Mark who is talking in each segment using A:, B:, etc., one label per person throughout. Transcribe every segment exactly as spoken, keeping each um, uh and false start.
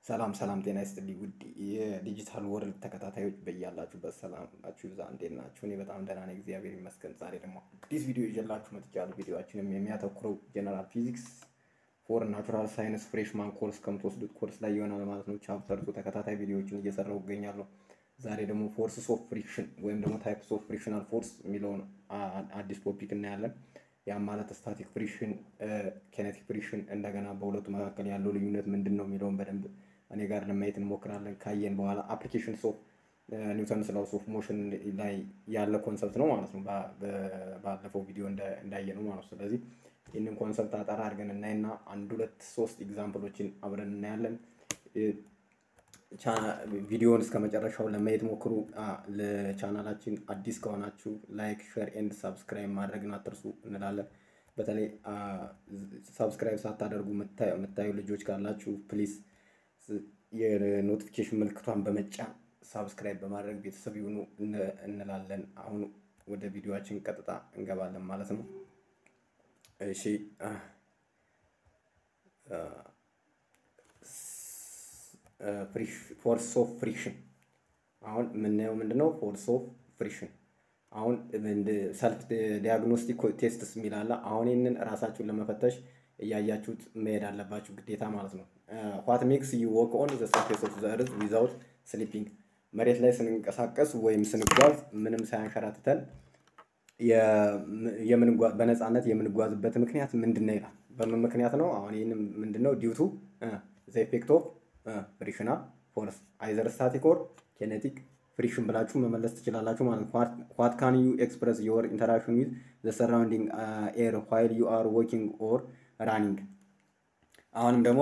A: ሰላም ሰላም ጤና ይስጥልኝ ውድ የዲጂታል ወርልድ ተከታታዮች በያላችሁበት ሰላማችሁ ይብዛ። እንዴት ናችሁ? እኔ በጣም ደህና ነኝ፣ እግዚአብሔር ይመስገን። ዛሬ ደግሞ አዲስ ቪዲዮ ይዤላችሁ መጥቻለሁ። ቪዲዮአችንም የሚያተኩረው ጀነራል ፊዚክስ ፎር ናቹራል ሳይንስ ፍሬሽማን ኮርስ ከምትወስዱት ኮርስ ላይ ይሆናል ማለት ነው። ቻፕተር ቱ ተከታታይ ቪዲዮዎችን እየሰራሁ እገኛለሁ። ዛሬ ደግሞ ፎርስስ ኦፍ ፍሪክሽን ወይም ደግሞ ታይፕስ ኦፍ ፍሪክሽናል ፎርስ የሚለውን አዲስ ቶፒክ እናያለን። ያም ማለት ስታቲክ ፍሪክሽን፣ ኬኔቲክ ፍሪክሽን እንደገና በሁለቱ መካከል ያለው ልዩነት ምንድን ነው የሚለውን በደንብ እኔ ጋር ለማየት እንሞክራለን። ካየን በኋላ አፕሊኬሽንስ ኦፍ ኒውተንስ ላውስ ኦፍ ሞሽን ላይ ያለ ኮንሰፕት ነው ማለት ነው። ባለፈው ቪዲዮ እንዳየ ነው ማለት ነው። ስለዚህ ይህንን ኮንሰፕት አጠራ አድርገን እናይና አንድ ሁለት ሶስት ኤግዛምፕሎችን አብረን እናያለን። ቪዲዮውን እስከ መጨረሻው ለማየት ሞክሩ። ለቻናላችን አዲስ ከሆናችሁ ላይክ፣ ሼር ኤንድ ሰብስክራይብ ማድረግን አትርሱ እንላለን። በተለይ ሰብስክራይብ ሳታደርጉ የምታዩ ልጆች ካላችሁ ፕሊዝ የኖቲፊኬሽን ምልክቷን በመጫን ሳብስክራይብ በማድረግ ቤተሰብ ይሁኑ እንላለን። አሁን ወደ ቪዲዮአችን ቀጥታ እንገባለን ማለት ነው። እሺ ፎርስ ኦፍ ፍሪክሽን አሁን የምናየው ምንድነው? ፎርስ ኦፍ ፍሪክሽን አሁን ሰልፍ ዲያግኖስቲክ ቴስትስ የሚል አለ። አሁን ይህንን ራሳችሁን ለመፈተሽ እያያችሁት መሄድ አለባችሁ ግዴታ ማለት ነው። ዋት ሜክስ ዩ ወክ ኦን ዘ ሰርፌስ ኦፍ ዘ እርዝ ዊዛውት ስሊፒንግ፣ መሬት ላይ ስንንቀሳቀስ ወይም ስንጓዝ ምንም ሳያንሸራትተን በነፃነት የምንጓዝበት ምክንያት ምንድን ነው ይላል። በምን ምክንያት ነው? አሁን ይህን ምንድነው? ዲዩቱ ዘ ኢፌክት ኦፍ ፍሪክሽናል ፎርስ አይዘር ስታቲክ ኦር ኬኔቲክ ፍሪክሽን ብላችሁ መመለስ ትችላላችሁ ማለት ነው። ዋት ካን ዩ ኤክስፕረስ ዮር ኢንተራክሽን ዊዝ ዘ ሰራውንዲንግ ኤር ዋይል ዩ አር ዎኪንግ ኦር ራኒንግ። አሁንም ደግሞ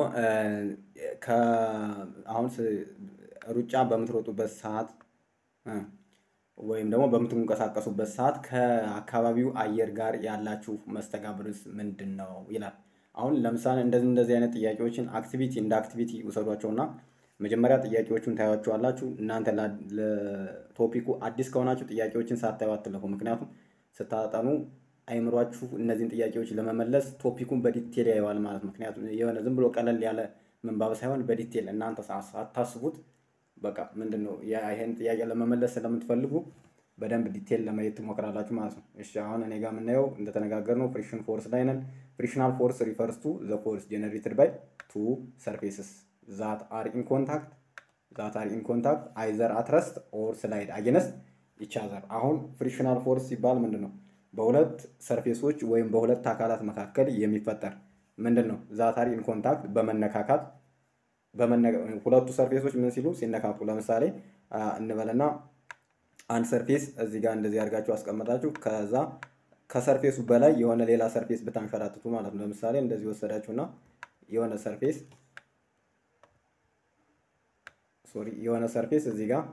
A: አሁን ሩጫ በምትሮጡበት ሰዓት ወይም ደግሞ በምትንቀሳቀሱበት ሰዓት ከአካባቢው አየር ጋር ያላችሁ መስተጋብርስ ምንድን ነው ይላል። አሁን ለምሳሌ እንደዚህ እንደዚህ አይነት ጥያቄዎችን አክቲቪቲ እንደ አክቲቪቲ ውሰዷቸውና መጀመሪያ ጥያቄዎቹን ታያቸዋላችሁ። እናንተ ለቶፒኩ አዲስ ከሆናችሁ ጥያቄዎችን ሳታዩ አትለፉ። ምክንያቱም ስታጠኑ አይምሯችሁ እነዚህን ጥያቄዎች ለመመለስ ቶፒኩን በዲቴል ያየዋል ማለት ነው። ምክንያቱም የሆነ ዝም ብሎ ቀለል ያለ ምንባብ ሳይሆን በዲቴል እናንተ ሳታስቡት በቃ ምንድነው ይሄን ጥያቄ ለመመለስ ስለምትፈልጉ በደንብ ዲቴል ለማየት ትሞክራላችሁ ማለት ነው። እሺ አሁን እኔ ጋር የምናየው እንደተነጋገርነው ፍሪክሽን ፎርስ ላይ ነን። ፍሪክሽናል ፎርስ ሪፈርስ ቱ ዘ ፎርስ ጀነሬትድ ባይ ቱ ሰርፌስስ ዛት አር ኢን ኮንታክት ዛት አር ኢን ኮንታክት አይዘር አት ረስት ኦር ስላይድ አጌንስት ኢች አዘር። አሁን ፍሪክሽናል ፎርስ ሲባል ምንድነው? በሁለት ሰርፌሶች ወይም በሁለት አካላት መካከል የሚፈጠር ምንድነው? ዛት አር ኢን ኮንታክት በመነካካት ሁለቱ ሰርፌሶች ምን ሲሉ ሲነካኩ፣ ለምሳሌ እንበልና አንድ ሰርፌስ እዚህ ጋር እንደዚህ አድርጋችሁ አስቀምጣችሁ ከዛ ከሰርፌሱ በላይ የሆነ ሌላ ሰርፌስ ብታንሸራትቱ ማለት ነው። ለምሳሌ እንደዚህ ወሰዳችሁና የሆነ ሰርፌስ ሶሪ የሆነ ሰርፌስ እዚህ ጋር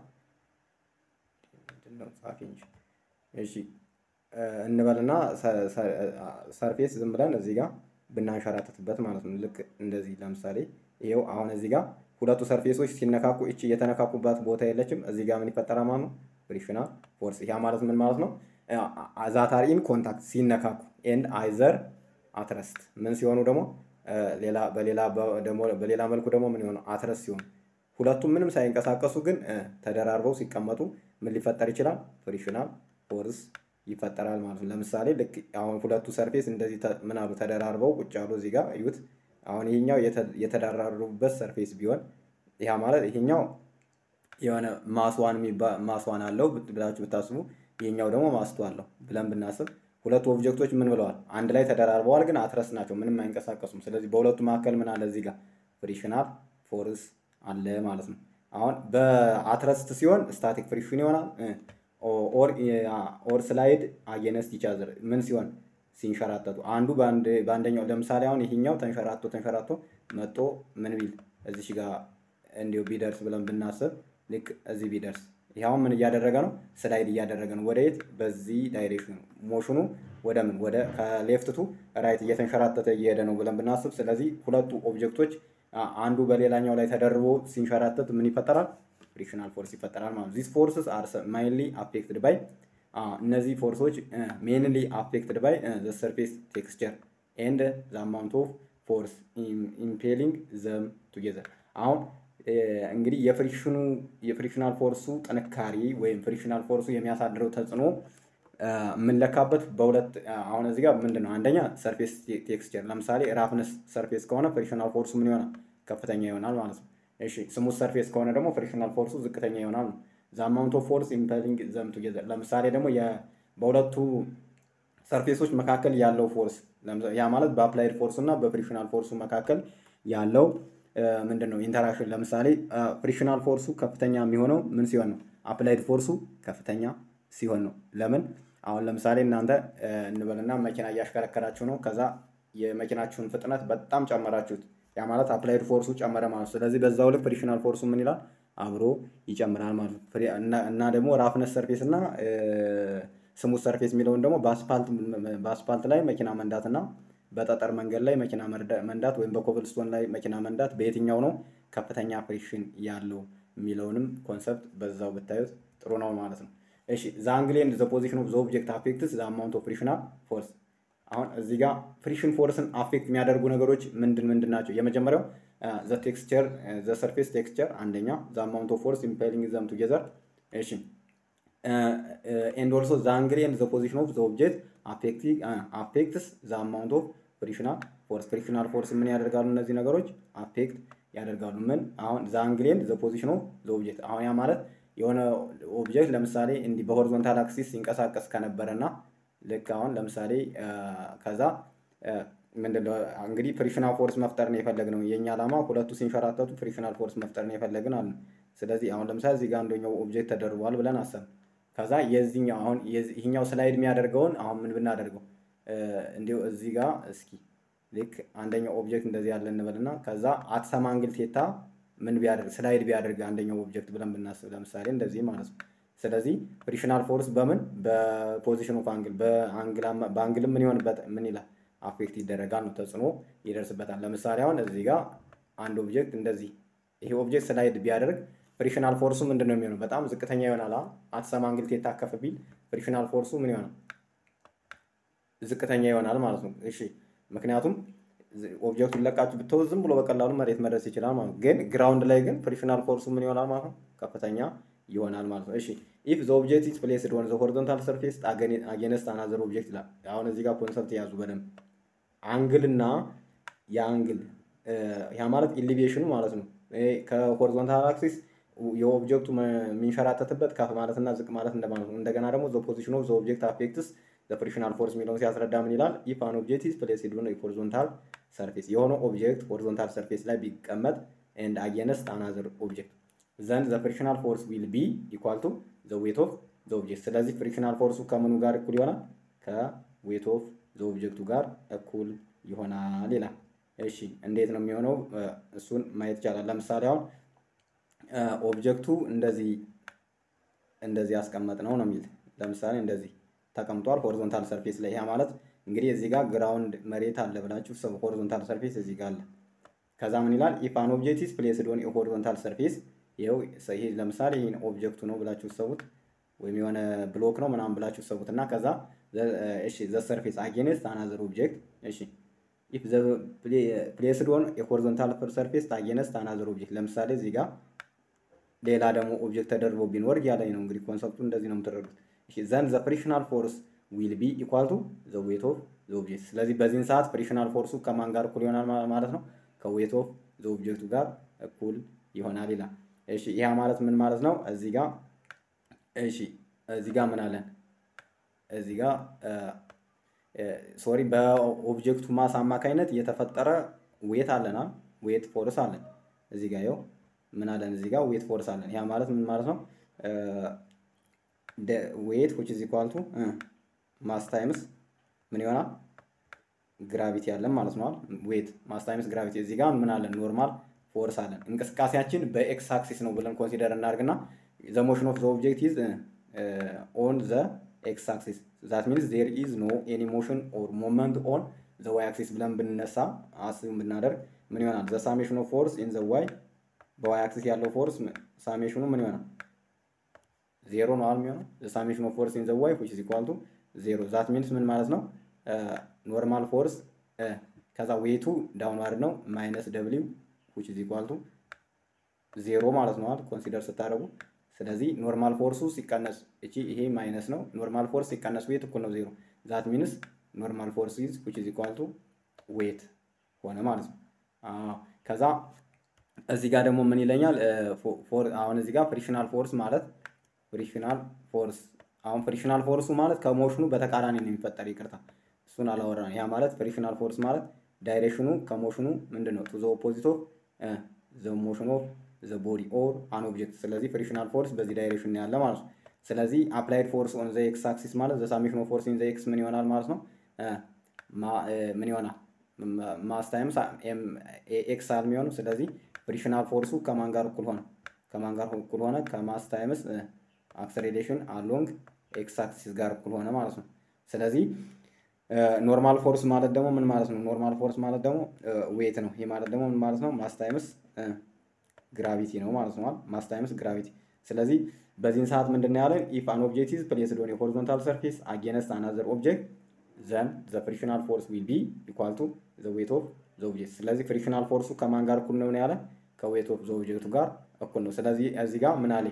A: ምንድነው ጻፊ እንጂ እሺ እንበልና ሰርፌስ ዝም ብለን እዚህ ጋር ብናንሸራትትበት ማለት ነው። ልክ እንደዚህ ለምሳሌ ይሄው አሁን እዚህ ጋር ሁለቱ ሰርፌሶች ሲነካኩ እቺ የተነካኩባት ቦታ የለችም። እዚህ ጋር ምን ይፈጠራል ማለት ነው? ፍሪክሽናል ፎርስ። ያ ማለት ምን ማለት ነው? ዛት አር ኢን ኮንታክት ሲነካኩ ኤንድ አይዘር አትረስት ምን ሲሆኑ ደግሞ ሌላ በሌላ ደግሞ በሌላ መልኩ ደግሞ ምን ይሆኑ አትረስት ሲሆኑ ሁለቱም ምንም ሳይንቀሳቀሱ ግን ተደራርበው ሲቀመጡ ምን ሊፈጠር ይችላል? ፍሪክሽናል ፎርስ ይፈጠራል ማለት ነው። ለምሳሌ ልክ አሁን ሁለቱ ሰርፌስ እንደዚህ ምን አሉ ተደራርበው ቁጭ አሉ። እዚህ ጋር እዩት። አሁን ይሄኛው የተደራረቡበት ሰርፌስ ቢሆን ያ ማለት ይሄኛው የሆነ ማስዋን ማስዋን አለው ብላችሁ ብታስቡ ይሄኛው ደግሞ ማስቱ አለው ብለን ብናስብ ሁለቱ ኦብጀክቶች ምን ብለዋል? አንድ ላይ ተደራርበዋል፣ ግን አትረስ ናቸው፣ ምንም አይንቀሳቀሱም። ስለዚህ በሁለቱ መካከል ምን አለ? እዚህ ጋር ፍሪክሽናል ፎርስ አለ ማለት ነው። አሁን በአትረስት ሲሆን ስታቲክ ፍሪክሽን ይሆናል። ኦር ኦር ስላይድ አጌንስት ኢች አዘር ምን ሲሆን ሲንሸራተቱ አንዱ በአንደኛው ለምሳሌ አሁን ይሄኛው ተንሸራቶ ተንሸራቶ መጦ ምን ቢል እዚህ ጋር እንዲሁ ቢደርስ ብለን ብናስብ ልክ እዚህ ቢደርስ ይሄው ምን እያደረገ ነው? ስላይድ እያደረገ ነው። ወደየት? በዚህ ዳይሬክሽን ሞሽኑ ወደ ምን ወደ ከሌፍት ቱ ራይት እየተንሸራተተ እየሄደ ነው ብለን ብናስብ፣ ስለዚህ ሁለቱ ኦብጀክቶች አንዱ በሌላኛው ላይ ተደርቦ ሲንሸራተት ምን ይፈጠራል? ፍሪክሽናል ፎርስ ይፈጠራል ማለት ነው። ዚስ ፎርስስ አር ማይንሊ አፌክትድ ባይ እነዚህ ፎርሶች ሜንሊ አፌክትድ ባይ ዘ ሰርፌስ ቴክስቸር ኤንድ ዘ አማውንት ኦፍ ፎርስ ኢምፔሊንግ ዘም ቱጌዘር። አሁን እንግዲህ የፍሪክሽኑ የፍሪክሽናል ፎርሱ ጥንካሬ ወይም ፍሪክሽናል ፎርሱ የሚያሳድረው ተጽዕኖ የምንለካበት በሁለት አሁን እዚህ ጋር ምንድን ነው? አንደኛ ሰርፌስ ቴክስቸር፣ ለምሳሌ ራፍነስ ሰርፌስ ከሆነ ፍሪክሽናል ፎርሱ ምን ይሆናል? ከፍተኛ ይሆናል ማለት ነው። እሺ ስሙዝ ሰርፌስ ከሆነ ደግሞ ፍሪክሽናል ፎርሱ ዝቅተኛ ይሆናል ነው። ዘ አማውንት ኦፍ ፎርስ ኢምፐሊንግ ዘም ቱጌዘር፣ ለምሳሌ ደግሞ በሁለቱ ሰርፌሶች መካከል ያለው ፎርስ ያ ማለት በአፕላይድ ፎርሱ እና በፍሪክሽናል ፎርሱ መካከል ያለው ምንድን ነው ኢንተራክሽን። ለምሳሌ ፍሪክሽናል ፎርሱ ከፍተኛ የሚሆነው ምን ሲሆን ነው? አፕላይድ ፎርሱ ከፍተኛ ሲሆን ነው። ለምን? አሁን ለምሳሌ እናንተ እንበልና መኪና እያሽከረከራችሁ ነው። ከዛ የመኪናችሁን ፍጥነት በጣም ጨመራችሁት። ያ ማለት አፕላይድ ፎርሱ ጨመረ ማለት ነው። ስለዚህ በዛው ልክ ፍሪክሽናል ፎርሱ ምን ይላል? አብሮ ይጨምራል ማለት ነው። እና ደግሞ ራፍነስ ሰርፌስ እና ስሙዝ ሰርፌስ የሚለውን ደግሞ በአስፓልት ላይ መኪና መንዳት እና በጠጠር መንገድ ላይ መኪና መንዳት ወይም በኮብልስቶን ላይ መኪና መንዳት በየትኛው ነው ከፍተኛ ፍሪክሽን ያለው የሚለውንም ኮንሰፕት በዛው ብታዩት ጥሩ ነው ማለት ነው። እሺ ዘ አንግል ኤንድ ዘ ፖዚሽን ኦፍ ዘ ኦብጀክት አፌክትስ ዘ አማውንት ኦፍ ፍሪክሽናል ፎርስ። አሁን እዚህ ጋር ፍሪክሽን ፎርስን አፌክት የሚያደርጉ ነገሮች ምንድን ምንድን ናቸው? የመጀመሪያው ዘ ቴክስቸር ዘ ሰርፌስ ቴክስቸር አንደኛ፣ ዘ አማውንት ኦፍ ፎርስ ኢምፔሊንግ ዘም ቱጌዘር። እሺ ኤንድ ኦልሶ ዘ አንግል ኤንድ ዘ ፖዚሽን ኦፍ ዘ ኦብጀክት አፌክትስ ዘ አማውንት ኦፍ ፍሪክሽናል ፎርስ። ፍሪክሽናል ፎርስ ምን ያደርጋሉ? እነዚህ ነገሮች አፌክት ያደርጋሉ። ምን? አሁን ዘ አንግል ኤንድ ዘ ፖዚሽን ኦፍ ዘ ኦብጀክት። አሁን ያ ማለት የሆነ ኦብጀክት ለምሳሌ እንዲህ በሆሪዞንታል አክሲስ ሲንቀሳቀስ ከነበረና ልክ አሁን ለምሳሌ ከዛ ምንድነው እንግዲህ ፍሪክሽናል ፎርስ መፍጠር ነው የፈለግነው። የኛ ዓላማ ሁለቱ ሲንሸራተቱ ፍሪክሽናል ፎርስ መፍጠር ነው የፈለግን አለ። ስለዚህ አሁን ለምሳሌ እዚህ ጋር አንደኛው ኦብጀክት ተደርቧል ብለን አሰብ። ከዛ የዚህኛው አሁን ይሄኛው ስላይድ የሚያደርገውን አሁን ምን ብናደርገው እንዲሁ እዚህ ጋር እስኪ ልክ አንደኛው ኦብጀክት እንደዚህ ያለ እንበልና ከዛ አት ሰም አንግል ቴታ ምን ቢያደርግ ስላይድ ቢያደርግ አንደኛው ኦብጀክት ብለን ብናስብ ለምሳሌ እንደዚህ ማለት ነው። ስለዚህ ፍሪክሽናል ፎርስ በምን በፖዚሽን ኦፍ አንግል በአንግል በአንግል ምን ይሆንበት ምን ይላል? አፌክት ይደረጋል ነው፣ ተጽዕኖ ይደርስበታል። ለምሳሌ አሁን እዚህ ጋር አንድ ኦብጀክት እንደዚህ ይሄ ኦብጀክት ስላይድ ቢያደርግ ፍሪክሽናል ፎርሱ ምንድነው የሚሆነው? በጣም ዝቅተኛ ይሆናል። አት ሰም አንግል ቴታ ከፍ ቢል ፍሪክሽናል ፎርሱ ምን ይሆናል? ዝቅተኛ ይሆናል ማለት ነው። እሺ ምክንያቱም ኦብጀክቱን ለቃችሁ ብትወው ዝም ብሎ በቀላሉ መሬት መድረስ ይችላል ማለት ነው። ግን ግራውንድ ላይ ግን ፍሪክሽናል ፎርሱ ምን ይሆናል ማለት ነው? ከፍተኛ ይሆናል ማለት ነው። እሺ ኢፍ ዘ ኦብጀክት ኢዝ ፕሌስድ ኦን ዘ ሆሪዞንታል ሰርፌስ አጌንስት አናዘር ኦብጀክት ይላል። አሁን እዚህ ጋር ኮንሰፕት ያዙ በደንብ። አንግል እና የአንግል ያ ማለት ኢሊቬሽኑ ማለት ነው። ከሆሪዞንታል አክሲስ የኦብጀክቱ የሚንሸራተትበት ከፍ ማለትና ዝቅ ማለት እንደማለት ነው። እንደገና ደግሞ ዘ ፖዚሽን ኦፍ ዘ ኦብጀክት አፌክትስ ዘ ፍሪክሽናል ፎርስ የሚለውን ሲያስረዳ ምን ይላል? ኢፍ አን ኦብጀክት ኢዝ ፕሌስድ ኦን ሆሪዞንታል ሰርፌስ የሆነ ኦብጀክት ሆሪዞንታል ሰርፌስ ላይ ቢቀመጥ ኤንድ አጌንስት አናዘር ኦብጀክት ዘን ዘ ፍሪክሽናል ፎርስ ዊል ቢ ኢኳል ቱ ዘ ዌት ኦፍ ዘ ኦብጀክት። ስለዚህ ፍሪክሽናል ፎርሱ ከምኑ ጋር እኩል ይሆናል? ከዌት ኦፍ ዘ ኦብጀክቱ ጋር እኩል ይሆናል ይላል። እሺ እንዴት ነው የሚሆነው? እሱን ማየት ይቻላል። ለምሳሌ አሁን ኦብጀክቱ እንደዚህ እንደዚህ ያስቀመጥ ነው ነው የሚል ለምሳሌ እንደዚህ ተቀምጧል ሆሪዞንታል ሰርፌስ ላይ። ያ ማለት እንግዲህ እዚህ ጋር ግራውንድ መሬት አለ ብላችሁ ሰብ ሆሪዞንታል ሰርፌስ እዚህ ጋር አለ። ከዛ ምን ይላል? ኢፍ አን ኦብጀክት ኢዝ ፕሌስድ ኦን ኤ ሆሪዞንታል ሰርፌስ ይሄው ይሄ ለምሳሌ ይሄን ኦብጀክቱ ነው ብላችሁ ሰቡት፣ ወይም የሆነ ብሎክ ነው ምናምን ብላችሁ ሰቡት እና ከዛ እሺ ዘ ሰርፌስ አጌንስት አናዘር ኦብጀክት። እሺ ኢፍ ዘ ፕሌስድ ኦን ኤ ሆሪዞንታል ሰርፌስ አጌንስት አናዘር ኦብጀክት ለምሳሌ እዚህ ጋር ሌላ ደግሞ ኦብጀክት ተደርቦ ቢኖር ያለኝ ነው እንግዲህ ኮንሰፕቱ እንደዚህ ነው የምትረዱት። እሺ ዘን ዘ ፍሪክሽናል ፎርስ ዊል ቢ ኢኳል ቱ ዘ ዌት ኦፍ ዘ ኦብጀክት። ስለዚህ በዚህን ሰዓት ፍሪክሽናል ፎርሱ ከማን ጋር እኩል ይሆናል ማለት ነው? ከዌት ኦፍ ዘ ኦብጀክቱ ጋር እኩል ይሆናል ይላል። እሺ ይሄ ማለት ምን ማለት ነው? እዚህ ጋር እሺ እዚህ ጋር ምን አለን? እዚህ ጋር ሶሪ በኦብጀክቱ ማስ አማካኝነት የተፈጠረ ዌት አለና ዌት ፎርስ አለን። እዚህ ጋር ይኸው ምን አለን? እዚህ ጋር ዌት ፎርስ አለን። ያ ማለት ምን ማለት ነው? ዌት which is equal to ማስ ታይምስ ምን ይሆናል? ግራቪቲ አለን ማለት ነው። ዌት ማስ ታይምስ ግራቪቲ። እዚህ ጋር ምን አለን? ኖርማል ፎርስ አለን። እንቅስቃሴያችን በኤክስ አክሲስ ነው ብለን ኮንሲደር እናድርግና ዘ ሞሽን ኦፍ ዘ ኦብጀክት ኢዝ ኦን ዘ ኤክስ አክሲስ ዛት ሚንስ ዜር ኢዝ ኖ ኤኒ ሞሽን ኦር ሞመንት ኦን ዘ ዋይ አክሲስ ብለን ብንነሳ አስብ ብናደርግ ምን ይሆናል? ዘ ሳሜሽን ኦፍ ፎርስ ኢን ዘ ዋይ በዋይ አክሲስ ያለው ፎርስ ሳሜሽኑ ምን ይሆናል? ዜሮ ነው የሚሆነው። ዘ ሳሜሽን ኦፍ ፎርስ ኢን ዘ ዋይ which is equal to ዜሮ ዛት ሚንስ ምን ማለት ነው? ኖርማል ፎርስ ከዛ ዌቱ ዳውንዋርድ ነው ማይነስ ደብሊው which is equal to ዜሮ ማለት ነው አይደል ኮንሲደር ስታደርጉ። ስለዚህ ኖርማል ፎርሱ ሲቀነስ እቺ ይሄ ማይነስ ነው። ኖርማል ፎርስ ሲቀነስ ዌት እኩል ነው ዜሮ። ዛት ሚንስ ኖርማል ፎርስ ኢዝ which is equal to ዌት ሆነ ማለት ነው። አዎ ከዛ እዚህ ጋር ደግሞ ምን ይለኛል? አሁን እዚህ ጋር ፍሪክሽናል ፎርስ ማለት ፍሪክሽናል ፎርስ አሁን ፍሪክሽናል ፎርሱ ማለት ከሞሽኑ በተቃራኒ ነው የሚፈጠር። ይቅርታ እሱን አላወራን። ያ ማለት ፍሪክሽናል ፎርስ ማለት ዳይሬክሽኑ ከሞሽኑ ምንድነው? ቱ ዘ ኦፖዚት ኦፍ ዘ ሞሽን ኦፍ ዘ ቦዲ ኦር አን ኦብጀክት። ስለዚህ ፍሪክሽናል ፎርስ በዚህ ዳይሬክሽን ያለ ማለት ነው። ስለዚህ አፕላይድ ፎርስ ኦን ዘ ኤክስ አክሲስ ማለት ዘ ሳሜሽን ኦፍ ፎርስ ኢን ዘ ኤክስ ምን ይሆናል ማለት ነው? ምን ይሆናል? ማስ ታይምስ ኤክስ አል የሚሆነው። ስለዚህ ፍሪክሽናል ፎርሱ ከማን ጋር እኩል ሆነ? ከማን ጋር እኩል ሆነ? ከማስ ታይምስ አክሰሌሬሽን አሎንግ ኤክስ አክሲስ ጋር እኩል ሆነ ማለት ነው። ስለዚህ ኖርማል ፎርስ ማለት ደግሞ ምን ማለት ነው? ኖርማል ፎርስ ማለት ደግሞ ዌት ነው። ይሄ ማለት ደግሞ ምን ማለት ነው? ማስ ታይምስ ግራቪቲ ነው ማለት ነው። ማስ ታይምስ ግራቪቲ። ስለዚህ በዚህን ሰዓት ምንድን ነው ያለን? ኢፍ አን ኦብጀክት ኢዝ ፕሌስድ ኦን ኤ ሆሪዞንታል ሰርፌስ አጌንስት አናዘር ኦብጀክት ዘን ዘ ፍሪክሽናል ፎርስ ዊል ቢ ኢኳል ቱ ዘ ዌት ኦፍ ዘ ኦብጀክት። ስለዚህ ፍሪክሽናል ፎርሱ ከማን ጋር እኩል ነው ያለ? ከዌት ኦፍ ዘ ኦብጀክቱ ጋር እኩል ነው። ስለዚህ እዚህ ጋር ምን አለ?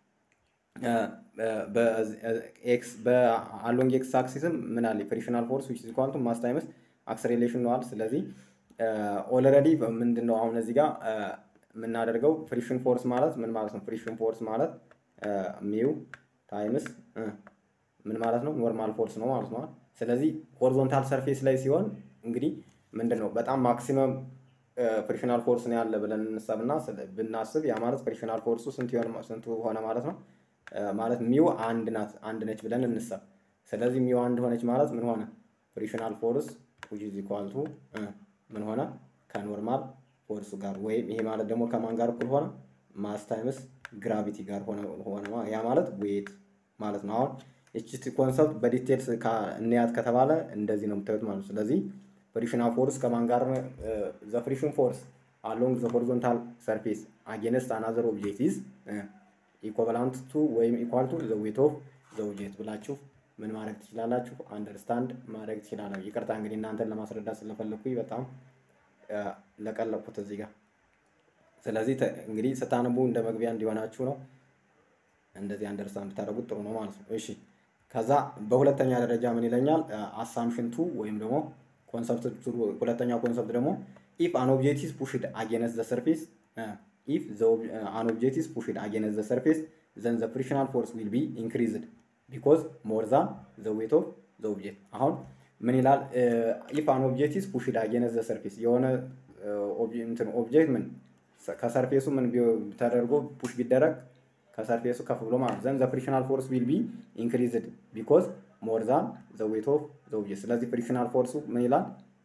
A: በኤክስ በአሎንግ ኤክስ አክሲስም ምን አለ? ፍሪክሽናል ፎርስ which is equal to ማስ ታይምስ አክሰሌሬሽን ነው አለ። ስለዚህ ኦልሬዲ ምንድነው አሁን እዚህ ጋር የምናደርገው? ፍሪክሽን ፎርስ ማለት ምን ማለት ነው? ፍሪክሽን ፎርስ ማለት ሚው ታይምስ ምን ማለት ነው? ኖርማል ፎርስ ነው ማለት ነው። ስለዚህ ሆሪዞንታል ሰርፌስ ላይ ሲሆን እንግዲህ ምንድነው በጣም ማክሲመም ፍሪክሽናል ፎርስ ነው ያለ ብለን እንሰብና ብናስብ ያ ማለት ፍሪክሽናል ፎርሱ ስንት ይሆን ስንቱ ሆነ ማለት ነው? ማለት ሚው አንድ ናት አንድ ነች ብለን እንሰብ። ስለዚህ ሚው አንድ ሆነች ማለት ምን ሆነ? ፍሪክሽናል ፎርስ which is equal to ምን ሆነ? ከኖርማል ፎርሱ ጋር ወይም ይሄ ማለት ደግሞ ከማን ጋር እኩል ሆነ? ማስ ታይምስ ግራቪቲ ጋር ሆነ ሆነ ያ ማለት ዌት ማለት ነው። አሁን እቺ ኮንሰፕት በዲቴልስ እንያት ከተባለ እንደዚህ ነው የምታዩት ማለት ነው። ስለዚህ ፍሪክሽናል ፎርስ ከማን ጋር ዘ ፍሪክሽን ፎርስ አሎንግ ዘ ሆሪዞንታል ሰርፌስ አጌንስት አናዘር ኦብጀክት ኢዝ ኢኳቫላንት ቱ ወይም ኢኳል ቱ ዘ ዌት ኦፍ ዘ ኦብጀክት ብላችሁ ምን ማድረግ ትችላላችሁ? አንደርስታንድ ማድረግ ትችላላችሁ። ይቅርታ እንግዲህ እናንተን ለማስረዳት ስለፈለኩኝ በጣም ለቀለቁት እዚህ ጋር። ስለዚህ እንግዲህ ስታነቡ እንደ መግቢያ እንዲሆናችሁ ነው። እንደዚህ አንደርስታንድ ብታደርጉት ጥሩ ነው ማለት ነው። እሺ ከዛ በሁለተኛ ደረጃ ምን ይለኛል? አሳምፕሽን ቱ ወይም ደግሞ ኮንሰፕት ቱ ሁለተኛው ኮንሰፕት ደግሞ ኢፍ አን ኦብጀክት ኢዝ ፑሽድ አጌንስት ዘ ሰርፌስ if the uh, an object is pushed against the surface then the frictional force will be increased because more than the weight of the object። አሁን ምን ይላል? if an object is pushed against the surface የሆነ እንትን ኦብጀክት ምን ከሰርፌሱ ምን ተደርጎ ፑሽ ቢደረግ ከሰርፌሱ ከፍ ብሎ ማለት then the frictional force will be increased because more than the weight of the object። ስለዚህ ፍሪክሽናል ፎርሱ ምን ይላል?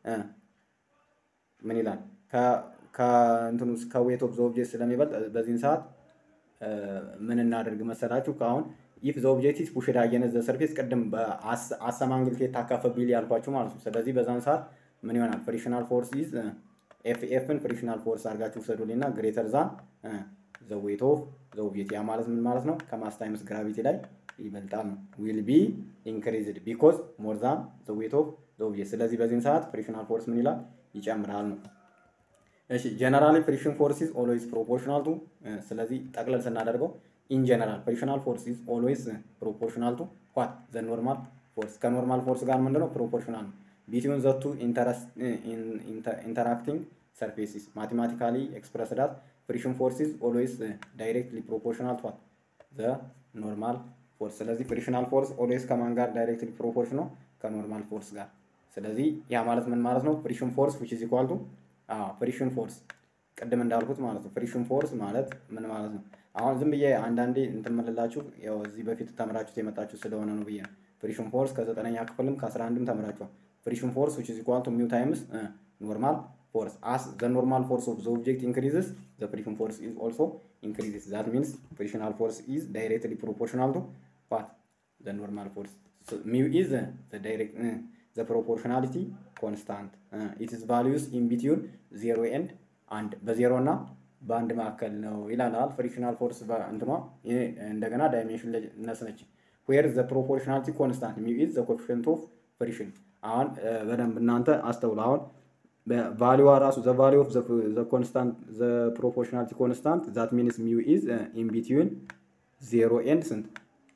A: ምን ይላል? ከ ከእንትኑ ከዌት ኦፍ ዘ ኦብጀክት ስለሚበልጥ በዚህን ሰዓት ምን እናደርግ መሰላችሁ? ከአሁን ኢፍ ዘ ኦብጀክት ኢዝ ፑሽድ አጌንስት ዘ ሰርፌስ ቅድም በአሰማንግል ኬት አካፈቢል ያልኳችሁ ማለት ነው። ስለዚህ በዛን ሰዓት ምን ይሆናል? ፍሪክሽናል ፎርስ ኢዝ ኤፍ ኤፍን ፍሪክሽናል ፎርስ አድርጋችሁ ውሰዱልኝና ግሬተር ዛን ዘ ዌት ኦፍ ዘ ኦብጀክት። ያ ማለት ምን ማለት ነው? ከማስ ታይምስ ግራቪቲ ላይ ይበልጣል ነው። ዊል ቢ ኢንክሪዝድ ቢኮዝ ሞር ዛን ዘ ዌት ኦፍ ዘ ኦብጀክት። ስለዚህ በዚህን ሰዓት ፍሪክሽናል ፎርስ ምን ይላል? ይጨምራል ነው። እሺ ጀነራሊ ፍሪክሽን ፎርስ ኢዝ ኦልዌይስ ፕሮፖርሽናል ቱ። ስለዚህ ጠቅለል ስናደርገው ኢን ጀነራል ፍሪክሽናል ፎርስ ኢዝ ኦልዌይስ ፕሮፖርሽናል ቱ ዋት ዘ ኖርማል ፎርስ። ከኖርማል ፎርስ ጋር ምንድነው? ፕሮፖርሽናል ነው። ቢትዊን ዘ ቱ ኢንተራክቲንግ ሰርፌሲስ ማቴማቲካሊ ኤክስፕረስድ አስ ፍሪክሽን ፎርስ ኢዝ ኦልዌይስ ዳይሬክትሊ ፕሮፖርሽናል ቱ ዋት ዘ ኖርማል ፎርስ። ስለዚህ ፍሪክሽናል ፎርስ ኦልዌይስ ከማን ጋር ዳይሬክትሊ ፕሮፖርሽናል? ከኖርማል ፎርስ ጋር። ስለዚህ ያ ማለት ምን ማለት ነው? ፍሪክሽን ፎርስ which is equal to አዎ ፍሪክሽን ፎርስ ቅድም እንዳልኩት ማለት ነው። ፍሪክሽን ፎርስ ማለት ምን ማለት ነው? አሁን ዝም ብዬ አንዳንዴ እንትን የምልላችሁ ያው እዚህ በፊት ተምራችሁት የመጣችሁ ስለሆነ ነው ብዬ ነው። ፍሪክሽን ፎርስ ከዘጠነኛ ክፍልም ከአስራ አንድም ተምራችኋል። ፍሪክሽን ፎርስ which is equal to mu times ኖርማል ፎርስ as the normal force of the object increases the friction force is also increases. That means frictional force is directly proportional to what? The normal force. So mu is uh, the direct uh, the proportionality constant. Uh, it is values in between zero and and በዜሮ እና በአንድ መካከል ነው ይላል። ፍሪክሽናል ፎርስ በእንትኗ እንደገና ዳይሜንሽን ለነስ ነች። where the proportionality constant mu is the coefficient of friction። አሁን በደንብ እናንተ አስተውሉ። አሁን ቫሊዋ ራሱ ዘ ቫሊዩ ኦፍ ዘ ኮንስታንት ዘ ፕሮፖርሽናሊቲ ኮንስታንት ዛት ሚንስ ሚው ኢዝ ኢን ቢትዊን ዜሮ ኤንድ ስንት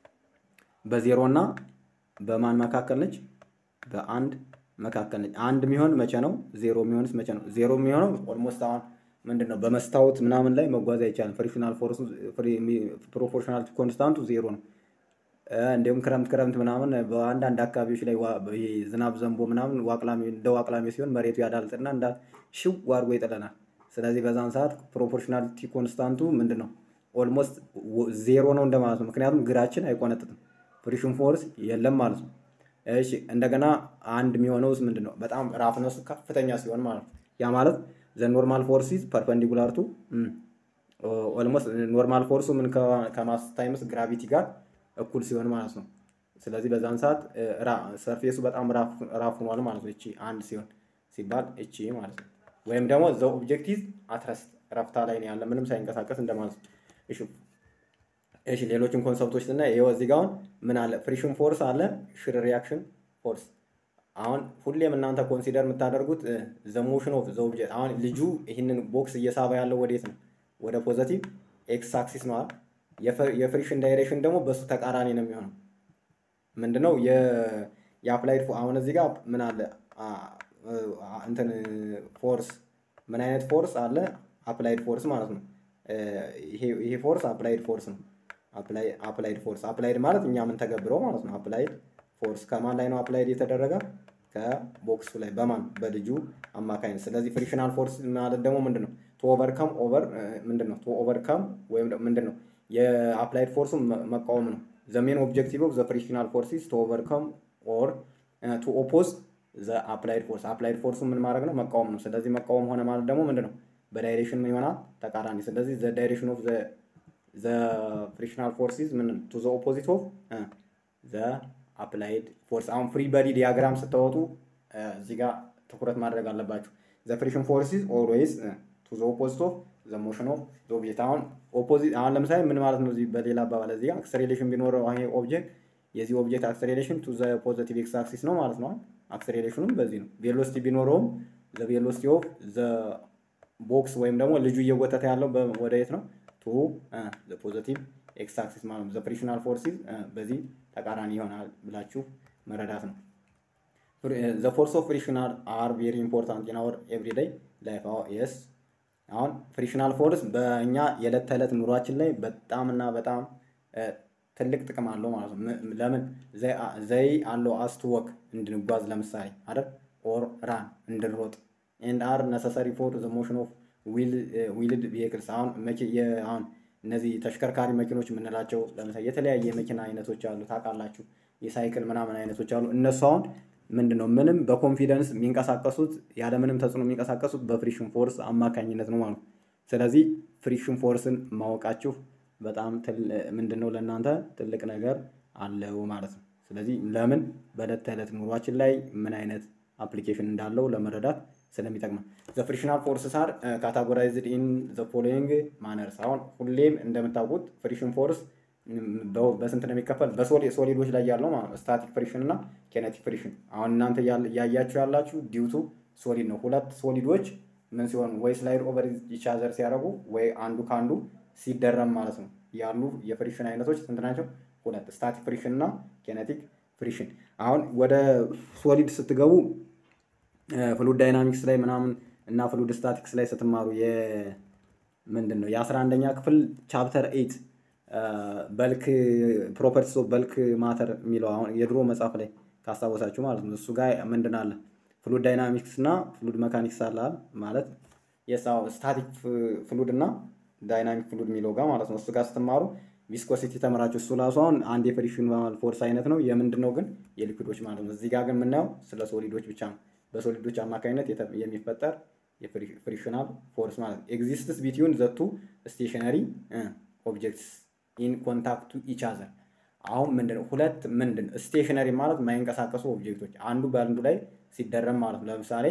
A: በዜሮ እና በማን መካከል ነች? በአንድ መካከል ነች። አንድ የሚሆን መቼ ነው? ዜሮ የሚሆንስ መቼ ነው? ዜሮ የሚሆነው ኦልሞስት አሁን ምንድን ነው በመስታወት ምናምን ላይ መጓዝ አይቻልም። ፍሪክሽናል ፎርሱ ፕሮፖርሽናል ኮንስታንቱ ዜሮ ነው። እንዲሁም ክረምት ክረምት ምናምን በአንዳንድ አካባቢዎች ላይ ዝናብ ዘንቦ ምናምን ዋቅላሚ እንደ ዋቅላሚ ሲሆን መሬቱ ያዳልጥና እንዳ ሽው አድርጎ ይጥለናል። ስለዚህ በዛን ሰዓት ፕሮፖርሽናሊቲ ኮንስታንቱ ምንድን ነው? ኦልሞስት ዜሮ ነው እንደማለት ነው። ምክንያቱም እግራችን አይቆነጥጥም፣ ፍሪክሽን ፎርስ የለም ማለት ነው። እሺ እንደገና አንድ የሚሆነውስ ምንድን ነው? በጣም ራፍነሱ ከፍተኛ ሲሆን ማለት ነው። ያ ማለት ዘ ኖርማል ፎርስ ኢዝ ፐርፐንዲኩላር ቱ ኦልሞስት ኖርማል ፎርሱ ምን ከማስ ታይምስ ግራቪቲ ጋር እኩል ሲሆን ማለት ነው። ስለዚህ በዛን ሰዓት ሰርፌሱ በጣም ራፍ ሆኗል ማለት ነው። እቺ አንድ ሲሆን ሲባል እቺ ማለት ነው። ወይም ደግሞ ዘ ኦብጀክቲቭ አትረስት ረፍታ ላይ ነው ያለ ምንም ሳይንቀሳቀስ እንደማለት ነው። እሺ እሺ ሌሎችን ኮንሰፕቶች እና ይሄው እዚህ ጋር አሁን ምን አለ? ፍሪክሽን ፎርስ አለ፣ ሽር ሪያክሽን ፎርስ። አሁን ሁሌም እናንተ ኮንሲደር የምታደርጉት ዘ ሞሽን ኦፍ ዘ ኦብጀክት። አሁን ልጁ ይህንን ቦክስ እየሳበ ያለው ወዴት ነው? ወደ ፖዘቲቭ ኤክስ አክሲስ ነው። የፍሪክሽን ዳይሬክሽን ደግሞ በሱ ተቃራኒ ነው የሚሆነው። ምንድነው የአፕላይድ አሁን እዚህ ጋር ምን አለ? እንትን ፎርስ ምን አይነት ፎርስ አለ? አፕላይድ ፎርስ ማለት ነው። ይሄ ይሄ ፎርስ አፕላይድ ፎርስ ነው። አፕላይ አፕላይድ ፎርስ አፕላይድ ማለት እኛ ምን ተገብረው ማለት ነው። አፕላይድ ፎርስ ከማን ላይ ነው አፕላይድ የተደረገ? ከቦክሱ ላይ በማን በልጁ አማካኝነት። ስለዚህ ፍሪክሽናል ፎርስ ማለት ደግሞ ምንድነው? ቱ ኦቨርካም ኦቨር ምንድነው? ቱ ኦቨርካም ወይም ምንድነው የአፕላይድ ፎርሱ መቃወም ነው። ዘ ሜን ኦብጀክቲቭ ኦፍ ዘ ፍሪክሽናል ፎርስ ኢዝ ቱ ኦቨርካም ኦር ቱ ኦፖዝ ዘ አፕላይድ ፎርስ። አፕላይድ ፎርሱ ምን ማድረግ ነው? መቃወም ነው። ስለዚህ መቃወም ሆነ ማለት ደግሞ ምንድነው? በዳይሬክሽን ምን ይሆናል? ተቃራኒ። ስለዚህ ዘ ዳይሬክሽን ኦፍ ዘ ዘ ፍሪክሽናል ፎርስ ኢዝ ምን ቱ ዘ ኦፖዚት ኦፍ ዘ አፕላይድ ፎርስ። አሁን ፍሪ ቦዲ ዲያግራም ስታወጡ እዚህ ጋር ትኩረት ማድረግ አለባችሁ። ዘ ፍሪክሽን ፎርስ ኢዝ ኦልዌይስ ቱ ዘ ኦፖዚት ኦፍ ዘ ሞሽን ኦፍ ዘ ኦብጀክት። አሁን ኦፖዚት አሁን ለምሳሌ ምን ማለት ነው? እዚህ በሌላ አባባል እዚህ ጋር አክሰሌሬሽን ቢኖረው ይሄ ኦብጀክት የዚህ ኦብጀክት አክሰሌሬሽን ቱ ዘ ፖዚቲቭ ኤክስ አክሲስ ነው ማለት ነው። አክሰሌሬሽኑም በዚህ ነው። ቬሎሲቲ ቢኖረውም ዘ ቬሎሲቲ ኦፍ ዘ ቦክስ ወይም ደግሞ ልጁ እየጎተተ ያለው ወደ የት ነው? ቱ ዘ ፖዚቲቭ ኤክስ አክሲስ ማለት ነው። ዘ ፍሪክሽናል ፎርስ በዚህ ተቃራኒ ይሆናል ብላችሁ መረዳት ነው። ዘ ፎርስ ኦፍ ፍሪክሽናል አር ቬሪ ኢምፖርታንት ኢን አወር ኤቭሪዴይ ላይፍ። የስ አሁን ፍሪክሽናል ፎርስ በእኛ የዕለት ተዕለት ኑሯችን ላይ በጣም እና በጣም ትልቅ ጥቅም አለው ማለት ነው። ለምን ዘይ አለው አስቱ ወክ እንድንጓዝ ለምሳሌ አይደል? ኦር ራን እንድንሮጥ ኤንድ አር ነሰሰሪ ፎር ዘ ሞሽን ኦፍ ዊልድ ቪክልስ። አሁን አሁን እነዚህ ተሽከርካሪ መኪኖች የምንላቸው ለምሳሌ የተለያየ የመኪና አይነቶች አሉ ታውቃላችሁ። የሳይክል ምናምን አይነቶች አሉ። እነሱ አሁን ምንድነው ምንም በኮንፊደንስ የሚንቀሳቀሱት ያለምንም ተጽዕኖ የሚንቀሳቀሱት በፍሪክሽን ፎርስ አማካኝነት ነው ማለት ነው። ስለዚህ ፍሪክሽን ፎርስን ማወቃችሁ በጣም ምንድነው ለእናንተ ትልቅ ነገር አለው ማለት ነው። ስለዚህ ለምን በዕለት ተዕለት ኑሯችን ላይ ምን አይነት አፕሊኬሽን እንዳለው ለመረዳት ስለሚጠቅመን ዘ ፍሪክሽናል ፎርስስ አር ካታጎራይዝድ ኢን ዘ ፎሎዊንግ ማነርስ። አሁን ሁሌም እንደምታውቁት ፍሪክሽን ፎርስ በስንት ነው የሚከፈል? በሶሊዶች ላይ ያለው ማለት ነው። ስታቲክ ፍሪክሽን እና ኬኔቲክ ፍሪክሽን። አሁን እናንተ ያያችሁ ያላችሁ ዲዩቱ ሶሊድ ነው። ሁለት ሶሊዶች ምን ሲሆን ወይ ስላይድ ኦቨር ኢች አዘር ሲያደርጉ ወይ አንዱ ከአንዱ ሲደረም ማለት ነው ያሉ የፍሪክሽን አይነቶች ስንት ናቸው? ሁለት፣ ስታቲክ ፍሪክሽን እና ኬኔቲክ ፍሪክሽን። አሁን ወደ ሶሊድ ስትገቡ ፍሉድ ዳይናሚክስ ላይ ምናምን እና ፍሉድ ስታቲክስ ላይ ስትማሩ ምንድን ነው የአስራ አንደኛ ክፍል ቻፕተር ኤይት በልክ ፕሮፐርቲስ ኦፍ በልክ ማተር የሚለው አሁን የድሮ መጽሐፍ ላይ ካስታወሳችሁ ማለት ነው። እሱ ጋር ምንድን አለ? ፍሉድ ዳይናሚክስ እና ፍሉድ መካኒክስ አለ ማለት የሳው ስታቲክ ፍሉድ እና ዳይናሚክ ፍሉድ የሚለው ጋር ማለት ነው። እሱ ጋር ስትማሩ ቪስኮሲቲ ተመራችሁ። እሱ ራሱ አሁን አንድ የፍሪክሽን ፎርስ አይነት ነው። የምንድን ነው ግን? የሊኩዶች ማለት ነው። እዚህ ጋር ግን የምናየው ስለ ሶሊዶች ብቻ ነው። በሶሊዶች አማካኝነት የሚፈጠር የፍሪክሽናል ፎርስ ማለት ነው። ኤግዚስትስ ቢትዊን ዘ ቱ ስቴሽነሪ ኦብጀክትስ ኢን ኮንታክት ቱ ኢች አዘር። አሁን ምንድነው ሁለት ምንድን ስቴሽነሪ ማለት የማይንቀሳቀሱ ኦብጀክቶች አንዱ በአንዱ ላይ ሲደረም ማለት ነው። ለምሳሌ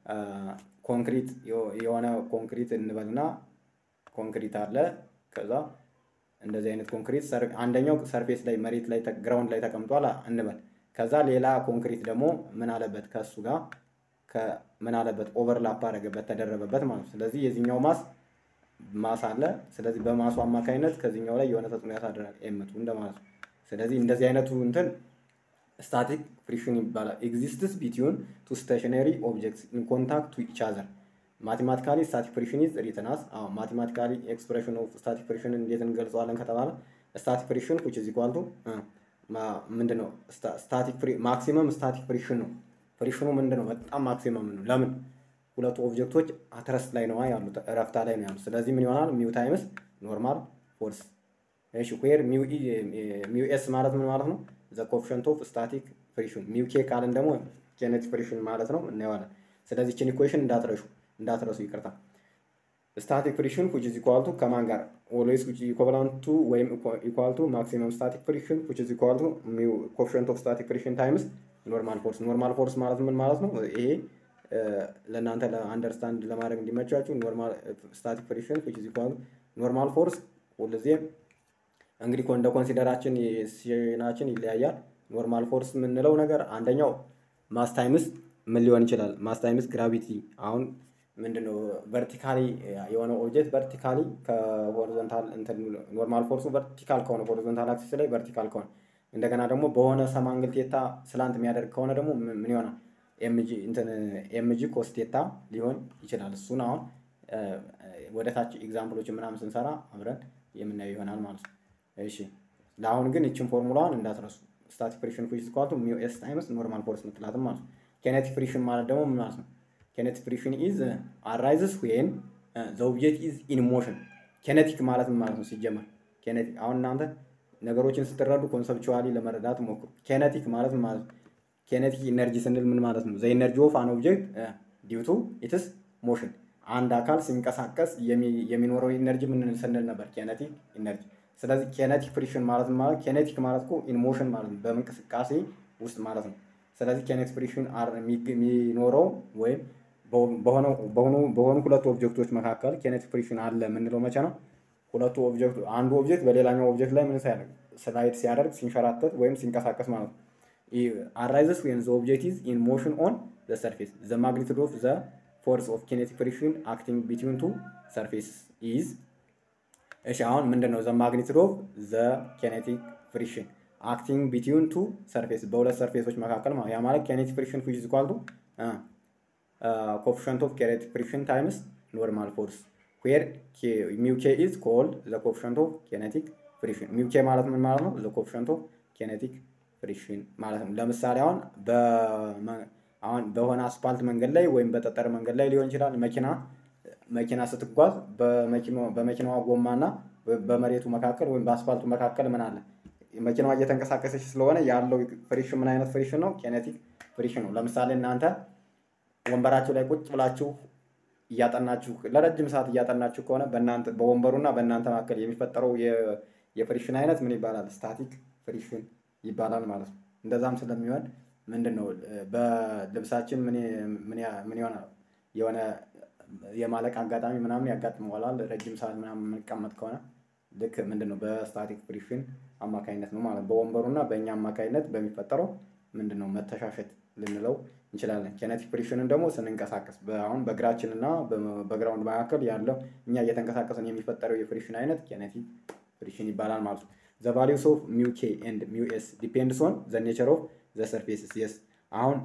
A: ኮንክሪት የሆነ ኮንክሪት እንበልና ኮንክሪት አለ። ከዛ እንደዚህ አይነት ኮንክሪት አንደኛው ሰርፌስ ላይ መሬት ላይ ግራውንድ ላይ ተቀምጧል እንበል። ከዛ ሌላ ኮንክሪት ደግሞ ምን አለበት ከሱ ጋር ከምን አለበት ኦቨርላፕ አደረገበት ተደረበበት ማለት ነው። ስለዚህ የዚህኛው ማስ ማስ አለ። ስለዚህ በማሱ አማካኝነት ከዚህኛው ላይ የሆነ ተጽዕኖ ያሳድራል ኤምቱ እንደማለት ነው። ስለዚህ እንደዚህ አይነቱ እንትን ስታቲክ ፍሪክሽን ይባላል። ኤግዚስትስ ቢትዊን ቱ ስቴሽነሪ ኦብጀክትስ ኢን ኮንታክት ቱ ኢች አዘር ማቴማቲካሊ ስታቲክ ፍሪክሽን ኢዝ ሪትን አስ አዎ ማቴማቲካሊ ኤክስፕሬሽን ኦፍ ስታቲክ ፍሪክሽን እንዴት እንገልጸዋለን ከተባለ ስታቲክ ፍሪክሽን which is equal to ምንድነው ስታቲክ ፍሪ ማክሲመም ስታቲክ ፍሪክሽን ነው። ፍሪክሽኑ ምንድነው በጣም ማክሲመም ነው። ለምን ሁለቱ ኦብጀክቶች አትረስት ላይ ነው ያሉት እረፍታ ላይ ነው ያሉት። ስለዚህ ምን ይሆናል ሚው ታይምስ ኖርማል ፎርስ እሺ ዌር ሚው ኢ ሚው ኤስ ማለት ምን ማለት ነው ዘ ኮኤፊሽንት ኦፍ ስታቲክ ፍሪክሽን ሚው ኬ ካልን ደግሞ ኬኔቲክ ፍሪክሽን ማለት ነው እናየዋለን። ስለዚህ እቺን ኢኩዌሽን እንዳትረሱ እንዳትረሱ ይቅርታ ስታቲክ ፍሪክሽን which is equal to ከማን ጋር always which is equivalent to ወይም equal to maximum static friction which is equal to mu coefficient of static friction times normal force normal force ማለት ምን ማለት ነው ይሄ ለእናንተ ለአንደርስታንድ ለማድረግ እንዲመቻችሁ ኖርማል ስታቲክ ፍሪክሽን which is equal to normal force ሁልጊዜ እንግዲህ እንደ ኮንሲደራችን የሲናችን ይለያያል። ኖርማል ፎርስ የምንለው ነገር አንደኛው ማስ ታይምስ ምን ሊሆን ይችላል ማስ ታይምስ ግራቪቲ አሁን ምንድነው ቨርቲካሊ የሆነ ኦብጀክት ቨርቲካሊ ከሆሪዞንታል እንትን ኖርማል ፎርሱ ቨርቲካል ከሆነ ሆሪዞንታል አክሲስ ላይ ቨርቲካል ከሆነ እንደገና ደግሞ በሆነ ሰም አንግል ቴታ ስላንት የሚያደርግ ከሆነ ደግሞ ምን ይሆናል ኤምጂ እንትን ኤምጂ ኮስ ቴታ ሊሆን ይችላል። እሱን አሁን ወደ ታች ኤግዛምፕሎችን ምናምን ስንሰራ አብረን የምናየው ይሆናል ማለት ነው። እሺ ለአሁን ግን እቺን ፎርሙላዋን እንዳትረሱ ስታቲክ ፍሪክሽን which is equal to mu s times normal force ምትላትም ማለት ነው። ኬኔቲክ ፍሪክሽን ማለት ደግሞ ምን ማለት ነው ኬኔቲክ ፍሪክሽን is arises when uh, the object is in motion ኬኔቲክ ማለት ምን ማለት ነው ሲጀመር ኬኔቲክ አሁን እናንተ ነገሮችን ስትረዱ ኮንሰፕቹዋሊ ለመረዳት ሞክሩ። ኬኔቲክ ማለት ምን ማለት ነው ኬኔቲክ ኢነርጂ ስንል ምን ማለት ነው the energy of an object uh, due to its motion አንድ አካል ሲንቀሳቀስ የሚኖረው ኢነርጂ ምን ስንል ነበር ኬኔቲክ ኢነርጂ። ስለዚህ ኬኔቲክ ፍሪክሽን ማለት ማለት ኬኔቲክ ማለት እኮ ኢን ሞሽን ማለት ነው በእንቅስቃሴ ውስጥ ማለት ነው። ስለዚህ ኬኔቲክ ፍሪክሽን አር የሚኖረው ወይም በሆነ በሆኑ በሆኑ ሁለት ኦብጀክቶች መካከል ኬኔቲክ ፍሪክሽን አለ የምንለው መቼ ነው ሁለቱ ኦብጀክት አንዱ ኦብጀክት በሌላኛው ኦብጀክት ላይ ምን ሲያደርግ ስላይድ ሲያደርግ ሲንሸራተት ወይም ሲንቀሳቀስ ማለት ነው። arises when the object is in motion on the surface the magnitude of the force of kinetic friction acting between two surfaces is እሺ አሁን ምንድነው the magnitude of the kinetic friction acting between two surfaces በሁለት ሰርፌሶች መካከል ማለት ያ ማለት kinetic friction which is equal to uh, uh, coefficient of kinetic friction times normal force where k mu k is called the coefficient of kinetic friction mu k ማለት ምን ማለት ነው the coefficient of kinetic friction ማለት ነው። ለምሳሌ አሁን በ አሁን በሆነ አስፋልት መንገድ ላይ ወይም በጠጠር መንገድ ላይ ሊሆን ይችላል መኪና መኪና ስትጓዝ በመኪናው በመኪናዋ ጎማና በመሬቱ መካከል ወይም በአስፋልቱ መካከል ምን አለ መኪናዋ እየተንቀሳቀሰች ስለሆነ ያለው ፍሪክሽን ምን አይነት ፍሪክሽን ነው ኬኔቲክ ፍሪክሽን ነው። ለምሳሌ እናንተ ወንበራችሁ ላይ ቁጭ ብላችሁ እያጠናችሁ ለረጅም ሰዓት እያጠናችሁ ከሆነ በእናንተ በወንበሩና በእናንተ መካከል የሚፈጠረው የፍሪክሽን አይነት ምን ይባላል ስታቲክ ፍሪክሽን ይባላል ማለት ነው። እንደዛም ስለሚሆን ምንድነው በልብሳችን ምን ምን ምን ይሆናል የሆነ የማለቅ አጋጣሚ ምናምን ያጋጥመዋል ረጅም ሰዓት ምናምን የምንቀመጥ ከሆነ ልክ ምንድነው በስታቲክ ፍሪክሽን አማካኝነት ነው ማለት በወንበሩና በእኛ አማካኝነት በሚፈጠረው ምንድነው መተሻሸት ልንለው እንችላለን። ኬኔቲክ ፍሪክሽንን ደግሞ ስንንቀሳቀስ አሁን በእግራችንና በግራውንድ መካከል ያለው እኛ እየተንቀሳቀስን የሚፈጠረው የፍሪክሽን አይነት ኬኔቲክ ፍሪክሽን ይባላል ማለት ነው። the values of mu k and mu s depends on the nature of the surfaces yes አሁን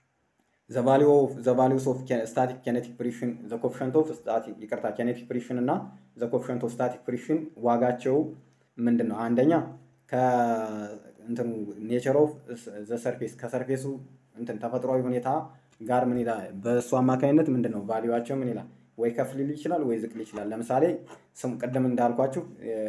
A: the value of the values of static kinetic friction the coefficient of static ይቅርታ kinetic friction እና the coefficient of static friction ዋጋቸው ምንድነው አንደኛ ከ እንትን nature of the surface ከሰርፌሱ እንትን ተፈጥሯዊ ሁኔታ ጋር ምን ይላል በእሱ አማካኝነት ምንድነው ቫልዩዋቸው ምን ይላል ወይ ከፍ ሊል ይችላል ወይ ዝቅ ሊል ይችላል። ለምሳሌ ስም ቀደም እንዳልኳችሁ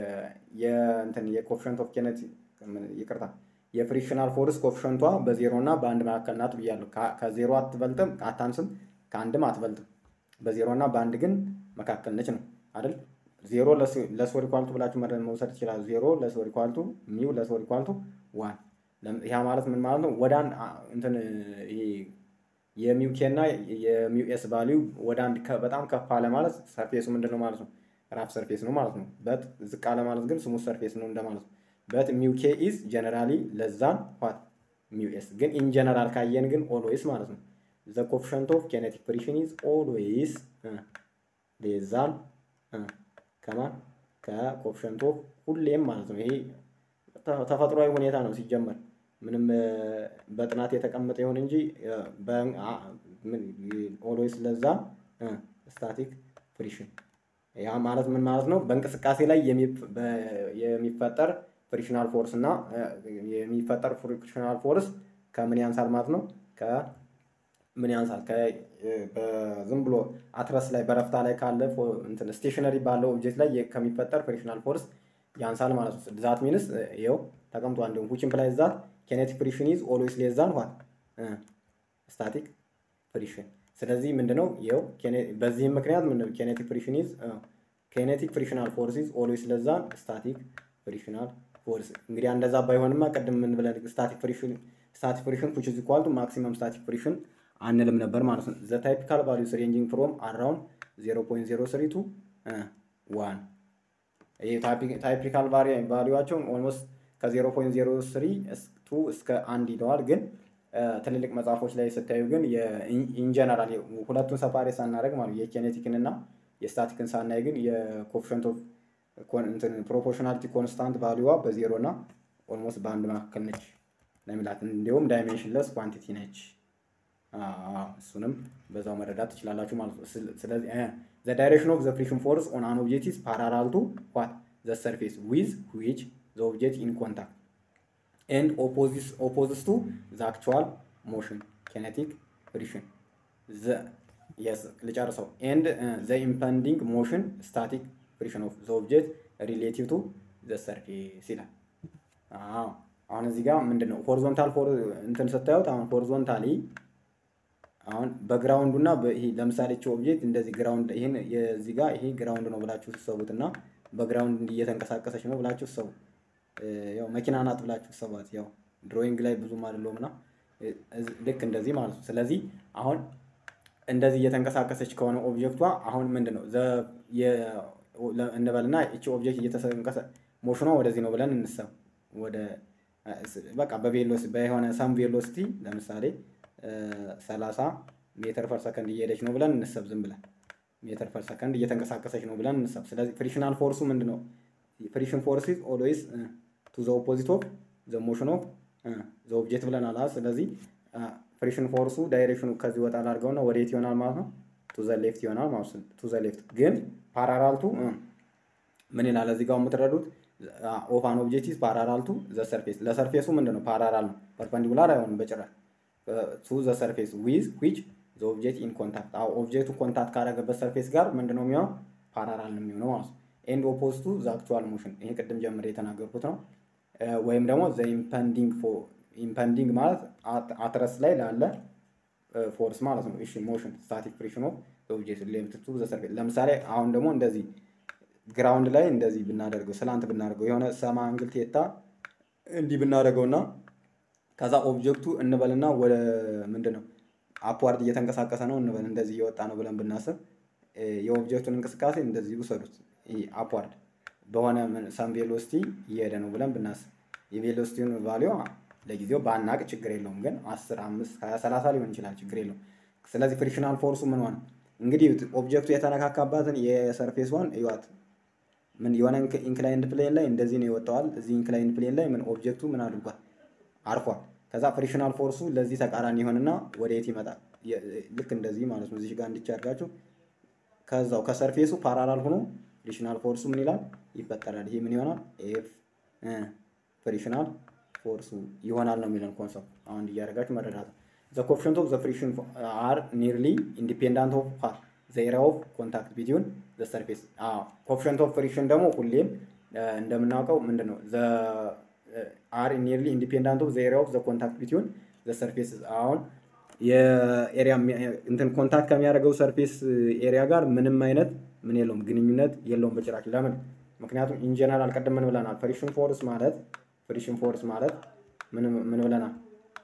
A: የእንትን የኮኤፊሽንት ኦፍ kinetic ይቅርታ የፍሪክሽናል ፎርስ ኮኤፊሽንቷ በዜሮ እና በአንድ መካከል ናት ብያለሁ። ከዜሮ አትበልጥም አታንስም ከአንድም አትበልጥም በዜሮ እና በአንድ ግን መካከል ነች ነው አይደል። ዜሮ ለሶር ኢኳል ቱ ብላችሁ መውሰድ ይችላል። ዜሮ ለሶር ኢኳል ቱ ሚው ለሶር ኢኳል ቱ ዋን ያ ማለት ምን ማለት ነው ወደ አንድ እንትን ይሄ የሚው ኬ እና የሚው ኤስ ቫልዩ ወደ አንድ በጣም ከፍ አለ ማለት ሰርፌሱ ምንድነው ማለት ነው ራፍ ሰርፌስ ነው ማለት ነው። በት ዝቅ አለ ማለት ግን ስሙዝ ሰርፌስ ነው እንደማለት ነው። በት ሚው ኬ ኢዝ ጀነራሊ ለዛን ዋት ሚው ኤስ ግን ኢን ጀነራል ካየን ግን ኦልዌይስ ማለት ነው ዘ ኮፊሽንት ኦፍ ኬኔቲክ ፍሪክሽን ኢዝ ኦልዌይስ ሌስ ዛን ከማን ከኮፊሽንት ኦፍ ሁሌም ማለት ነው። ይሄ ተፈጥሯዊ ሁኔታ ነው ሲጀመር ምንም በጥናት የተቀመጠ ይሁን እንጂ ኦልዌይስ ለዛ ስታቲክ ፍሪክሽን ያ ማለት ምን ማለት ነው? በእንቅስቃሴ ላይ የሚፈጠር ፍሪክሽናል ፎርስ እና የሚፈጠር ፍሪክሽናል ፎርስ ከምን ያንሳል ማለት ነው? ከምን ያንሳል? በዝም ብሎ አትረስ ላይ በረፍታ ላይ ካለ እንትን ስቴሽነሪ ባለው ኦብጀክት ላይ ከሚፈጠር ፍሪክሽናል ፎርስ ያንሳል ማለት ነው። ዛት ሚንስ ይኸው ተቀምጧል። እንደውም which implies that kinetic friction is always less than what static friction። ስለዚህ ምንድነው ይኸው በዚህም ምክንያት ምንድነው kinetic friction is kinetic frictional force is always less than static frictional force። እንግዲህ እንደዛ ባይሆንማ ቅድም ምን ብለን static friction static friction which is equal to maximum static friction አንልም ነበር ማለት ነው። the typical values ranging from around zero point zero three to one ይሄ ታይፒካል ቫልዩዋቸውን ኦልሞስት ከ0 ፖይንት ዜሮ ስሪ ቱ እስከ አንድ ይደዋል። ግን ትልልቅ መጽሐፎች ላይ ስታዩ ግን ኢንጀነራል ሁለቱን ሰፓሬት ሳናደርግ ማለት የኬኔቲክን እና የስታቲክን ሳናይ ግን የኮፊሽንት ኦፍ ፕሮፖርሽናሊቲ ኮንስታንት ቫልዩዋ በዜሮ እና ኦልሞስት በአንድ መካከል ነች ለሚላት እንዲሁም ዳይሜንሽንለስ ኳንቲቲ ነች። እሱንም በዛው መረዳት ትችላላችሁ ማለት ነው። ስለዚህ the direction of the friction force on an object is parallel to what the surface with which the object in contact and opposite opposite to the actual motion kinetic friction the yes ልጨርሰው and uh, the impending motion static friction of the object relative to the surface ይላል። አዎ አሁን እዚህ ጋር ምንድነው ሆሪዞንታል ፎር እንትን ስታዩት አሁን ሆሪዞንታሊ አሁን በግራውንዱ እና ይሄ ለምሳሌ እቺ ኦብጀክት እንደዚህ ግራውንድ ይሄን የዚህ ጋር ይሄ ግራውንድ ነው ብላችሁ ተሰቡትና በግራውንድ እየተንቀሳቀሰች ነው ብላችሁ ተሰቡ። ያው መኪና ናት ብላችሁ ተሰቧት። ያው ድሮይንግ ላይ ብዙም አይደለምና ልክ እንደዚህ ማለት ነው። ስለዚህ አሁን እንደዚህ እየተንቀሳቀሰች ከሆነ ኦብጀክቷ አሁን ምንድነው ዘ እንበልና እቺ ኦብጀክት እየተንቀሳቀሰ ሞሽኗ ወደዚህ ነው ብለን እንሰብ ወደ በቃ በቬሎሲቲ በሆነ ሳም ቬሎሲቲ ለምሳሌ ሰላሳ ሜትር ፐር ሰከንድ እየሄደች ነው ብለን እንሰብ። ዝም ብለን ሜትር ፐር ሰከንድ እየተንቀሳቀሰች ነው ብለን እንሰብ። ስለዚህ ፍሪክሽናል ፎርሱ ምንድነው? ፍሪክሽን ፎርስ ኢዝ ኦልዌይስ ቱ ዘ ኦፖዚት ኦፍ ዘ ሞሽን ኦፍ ዘ ኦብጀክት ብለናል። ስለዚህ ፍሪክሽን ፎርሱ ዳይሬክሽኑ ከዚህ ወጣ አድርገውና ወዴት ይሆናል ማለት ነው? ቱ ዘ ሌፍት ይሆናል ማለት ነው። ቱ ዘ ሌፍት ግን ፓራላል ቱ ምን ይላል እዚህ ጋር የምትረዱት ኦፍ አን ኦብጀክት ኢዝ ፓራላል ቱ ዘ ሰርፌስ። ለሰርፌሱ ምንድነው ፓራላል ነው፣ ፐርፐንዲኩላር አይሆንም በጭራሽ to the surface with which the object in contact አው ኦብጀክቱ ኮንታክት ካደረገበት ሰርፌስ ጋር ምንድነው የሚሆነው? ፓራላል ነው የሚሆነው ማለት ነው። and opposed to the actual motion ይሄ ቅድም ጀምሬ የተናገርኩት ነው። ወይም ደግሞ the impending for impending ማለት አትረስ ላይ ላለ ፎርስ ማለት ነው። እሺ ሞሽን static friction of the object left to the surface። ለምሳሌ አሁን ደግሞ እንደዚህ ግራውንድ ላይ እንደዚህ ብናደርገው ስላንት ብናደርገው የሆነ ሰማ አንግል ቴታ እንዲህ ብናደርገውና ከዛ ኦብጀክቱ እንበልና ወደ ምንድነው አፕዋርድ እየተንቀሳቀሰ ነው እንበል እንደዚህ እየወጣ ነው ብለን ብናስብ የኦብጀክቱን እንቅስቃሴ እንደዚህ ውሰዱት። አፕዋርድ በሆነ ሰም ቬሎሲቲ እየሄደ ነው ብለን ብናስብ የቬሎሲቲውን ቫልዩ ለጊዜው ባናቅ ችግር የለውም፣ ግን አስር አምስት ሃያ ሰላሳ ሊሆን ይችላል ችግር የለውም። ስለዚህ ፍሪክሽናል ፎርሱ ምን ሆነ እንግዲህ ኦብጀክቱ የተነካካባትን የሰርፌስ ዋን እዩት። ምን የሆነ ኢንክላይንድ ፕሌን ላይ እንደዚህ ነው ይወጣዋል። እዚህ ኢንክላይንድ ፕሌን ላይ ምን ኦብጀክቱ ምን አድርጓል? አርፏል። ከዛ ፍሪክሽናል ፎርሱ ለዚህ ተቃራኒ ይሆንና ወደ የት ይመጣል? ልክ እንደዚህ ማለት ነው። እዚህ ጋር እንዲቻርጋችሁ ከዛው ከሰርፌሱ ፓራላል ሆኖ ፍሪክሽናል ፎርሱ ምን ይላል? ይፈጠራል። ይሄ ምን ይሆናል? ኤፍ ፍሪክሽናል ፎርሱ ይሆናል ነው የሚለን ኮንሰፕት። አሁን እንዲያደርጋችሁ መረዳት the coefficient of the friction are nearly independent of what the area of contact between the surface ah coefficient of friction ደግሞ ሁሌም እንደምናውቀው ምንድነው the are nearly independent of the area of the contact between the surfaces አሁን የኤሪያ እንትን ኮንታክት ከሚያደርገው ሰርፌስ ኤሪያ ጋር ምንም አይነት ምን የለውም ግንኙነት የለውም በጭራሽ። ለምን? ምክንያቱም ኢን ጀነራል ቀደም ምን ብለናል? ፍሪክሽን ፎርስ ማለት ፍሪክሽን ፎርስ ማለት ምን ምን ብለናል?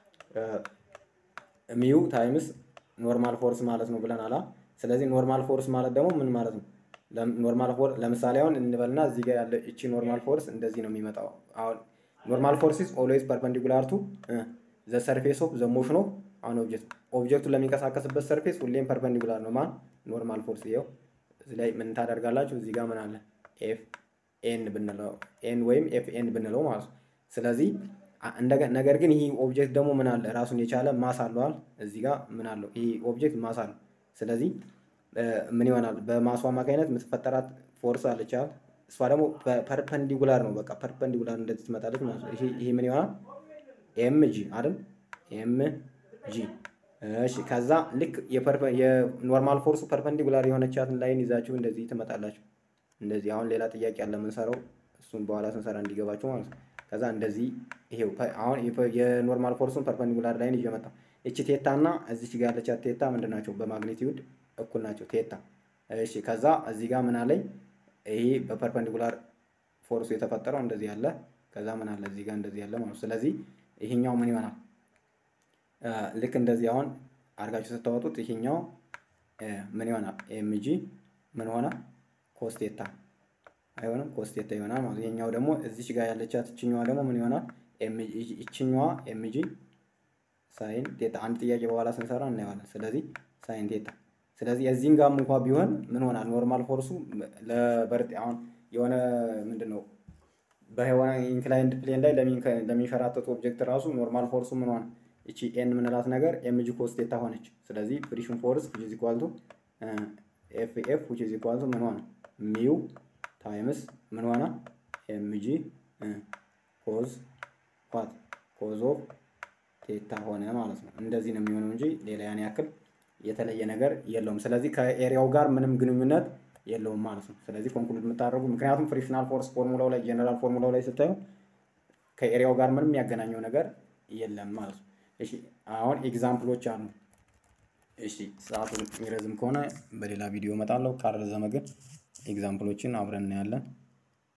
A: ሚው ታይምስ ኖርማል ፎርስ ማለት ነው ብለናል። ስለዚህ ኖርማል ፎርስ ማለት ደግሞ ምን ማለት ነው? ኖርማል ፎርስ ለምሳሌ አሁን እንበልና እዚህ ጋር ያለ እቺ ኖርማል ፎርስ እንደዚህ ነው የሚመጣው። አሁን ኖርማል ፎርስ ኢዝ ኦልዌይስ ፐርፔንዲኩላር ቱ ዘ ሰርፌስ ኦፍ ዘ ሞሽን ኦፍ አሁን ኦብጀክት ኦብጀክቱን ለሚንቀሳቀስበት ሰርፌስ ሁሌም ፐርፐንዲኩላር ነው ማን ኖርማል ፎርስ። ይኸው እዚህ ላይ ምን ታደርጋላችሁ? እዚህ ጋር ምን አለ ኤፍ ኤን ብንለው ኤን ወይም ኤፍ ኤን ብንለው ማለት ነው። ስለዚህ ነገር ግን ይሄ ኦብጀክት ደግሞ ምን አለ ራሱን የቻለ ማስ አለዋል። እዚህ ጋር ምን አለው ይሄ ኦብጀክት ማስ አለው። ስለዚህ ምን ይሆናል? በማሱ አማካኝነት የምትፈጠራት ፎርስ አለች አይደል? እሷ ደግሞ ፐርፐንዲኩላር ነው። በቃ ፐርፐንዲኩላር እንደዚህ ትመጣለች ማለት ነው። ይሄ ይሄ ምን ይሆናል? ኤም ጂ አይደል? ኤም ጂ እሺ። ከዛ ልክ የኖርማል ፎርሱ ፐርፐንዲኩላር የሆነቻትን ላይን ይዛችሁ እንደዚህ ትመጣላችሁ። እንደዚህ አሁን ሌላ ጥያቄ አለ የምንሰራው እሱን በኋላ ስንሰራ እንዲገባችሁ ማለት ነው። ከዛ እንደዚህ ይሄው አሁን የኖርማል ፎርሱን ፐርፐንዲኩላር ላይን ይዤ መጣሁ። እቺ ቴታ እና እዚች ጋር ያለቻት ቴታ ምንድን ናቸው? በማግኒቲዩድ እኩል ናቸው ቴታ። እሺ ከዛ እዚህ ጋር ምን አለኝ? ይሄ በፐርፐንዲኩላር ፎርሱ የተፈጠረው እንደዚህ ያለ ከዛ ምን አለ እዚህ ጋር እንደዚህ ያለ ማለት ነው። ስለዚህ ይሄኛው ምን ይሆናል? ልክ እንደዚህ አሁን አድርጋችሁ ስታወጡት ይሄኛው ምን ይሆናል? ኤምጂ ምን ሆነ? ኮስቴታ አይሆንም? ኮስቴታ ይሆናል ማለት ነው። ይሄኛው ደግሞ እዚች ጋር ያለቻት እችኛዋ ደግሞ ምን ይሆናል? ኤምጂ እችኛዋ ኤምጂ ሳይን ቴታ። አንድ ጥያቄ በኋላ ስንሰራ እናየዋለን። ስለዚህ ሳይን ቴታ። ስለዚህ እዚህም ጋርም እንኳን ቢሆን ምን ሆናል? ኖርማል ፎርሱ ለበርጥ አሁን የሆነ ምንድነው በሆነ ኢንክላይንድ ፕሌን ላይ ለሚንሸራተቱ ኦብጀክት ራሱ ኖርማል ፎርሱ ምን ሆነ? እቺ ኤን ምንላት ነገር ኤምጂ ኮስ ቴታ ሆነች። ስለዚህ ፍሪክሽን ፎርስ which is equal to ኤፍ ኤፍ which is equal to ምን ሆነ? ሚው ታይምስ ምን ሆነ? ኤምጂ ኮዝ ዋት ኮዝ ኦፍ ቴታ ሆነ ማለት ነው። እንደዚህ ነው የሚሆነው እንጂ ሌላ ያን ያክል የተለየ ነገር የለውም። ስለዚህ ከኤሪያው ጋር ምንም ግንኙነት የለውም ማለት ነው። ስለዚህ ኮንክሉድ የምታደርጉ ምክንያቱም ፍሪክሽናል ፎርስ ፎርሙላው ላይ ጀነራል ፎርሙላው ላይ ስታዩ ከኤሪያው ጋር ምንም ያገናኘው ነገር የለም ማለት ነው። እሺ አሁን ኤግዛምፕሎች አሉ። እሺ ሰዓቱ የሚረዝም ከሆነ በሌላ ቪዲዮ እመጣለሁ። ካልረዘመ ግን ኤግዛምፕሎችን አብረን እናያለን።